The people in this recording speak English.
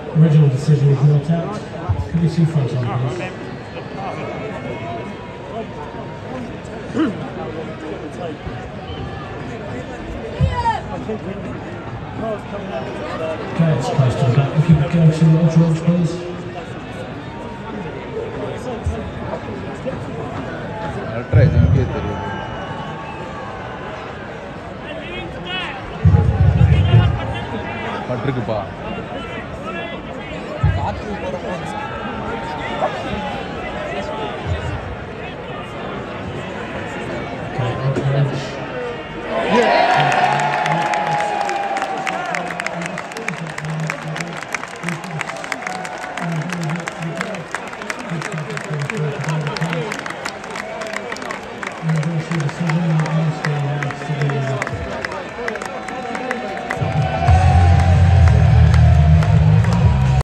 Original decision is not out. Can we see front on, please? Okay, it's close to the back. If you could go to George, please. I'll try to get it. Patrick Ba.